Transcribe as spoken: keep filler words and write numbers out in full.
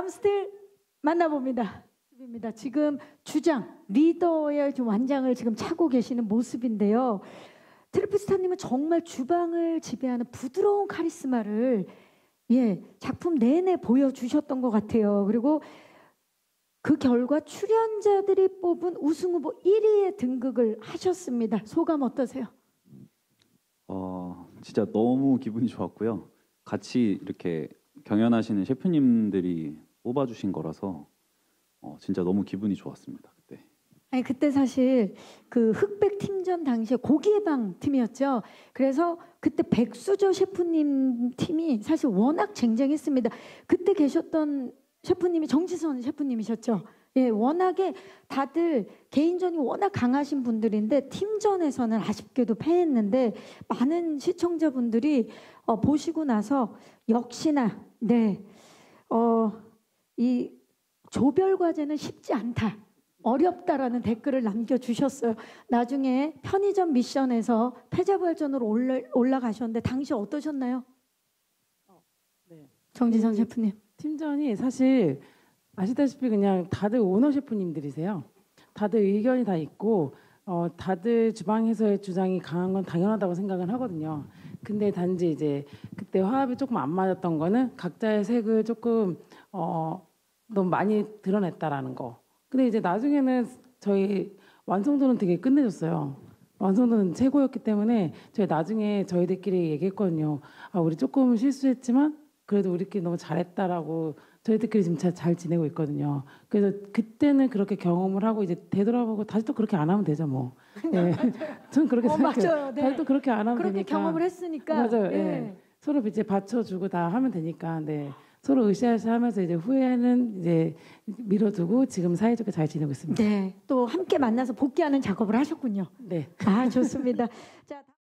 다음 스틸 만나봅니다. 입니다. 지금 주장, 리더의 좀 완장을 지금 차고 계시는 모습인데요. 트리플스타님은 정말 주방을 지배하는 부드러운 카리스마를 예, 작품 내내 보여주셨던 것 같아요. 그리고 그 결과 출연자들이 뽑은 우승 후보 일 위에 등극을 하셨습니다. 소감 어떠세요? 어, 진짜 너무 기분이 좋았고요. 같이 이렇게 경연하시는 셰프님들이 뽑아주신 거라서 어, 진짜 너무 기분이 좋았습니다. 그때. 아니 그때 사실 그 흑백 팀전 당시에 고기의 방 팀이었죠. 그래서 그때 백수저 셰프님 팀이 사실 워낙 쟁쟁했습니다. 그때 계셨던 셰프님이 정지선 셰프님이셨죠. 예, 워낙에 다들 개인전이 워낙 강하신 분들인데 팀전에서는 아쉽게도 패했는데 많은 시청자분들이 어, 보시고 나서 역시나 네, 어, 이 조별 과제는 쉽지 않다. 어렵다라는 댓글을 남겨주셨어요. 나중에 편의점 미션에서 패자부활전으로 올라, 올라가셨는데 당시 어떠셨나요? 어, 네. 정지선 그, 셰프님. 팀전이 사실 아시다시피 그냥 다들 오너 셰프님들이세요. 다들 의견이 다 있고 어, 다들 주방에서의 주장이 강한 건 당연하다고 생각을 하거든요. 근데 단지 이제 그때 화합이 조금 안 맞았던 거는 각자의 색을 조금 어, 너무 많이 드러냈다라는 거. 근데 이제 나중에는 저희 완성도는 되게 끝내줬어요. 완성도는 최고였기 때문에 저희 나중에 저희들끼리 얘기했거든요. 아, 우리 조금 실수했지만 그래도 우리끼리 너무 잘했다라고 저희들끼리 지금 잘, 잘 지내고 있거든요. 그래서 그때는 그렇게 경험을 하고 이제 되돌아보고 다시 또 그렇게 안 하면 되죠, 뭐. 네. 전 그렇게 어, 생각해요. 맞아요. 네. 다시 또 그렇게 안 하면 그렇게 되니까. 경험을 했으니까. 맞아요. 네. 네. 서로 이제 받쳐주고 다 하면 되니까. 네. 서로 으쌰으쌰 하면서 이제 후회는 이제 밀어두고 지금 사이좋게 잘 지내고 있습니다. 네. 또 함께 만나서 복귀하는 작업을 하셨군요. 네. 아, 좋습니다. 자.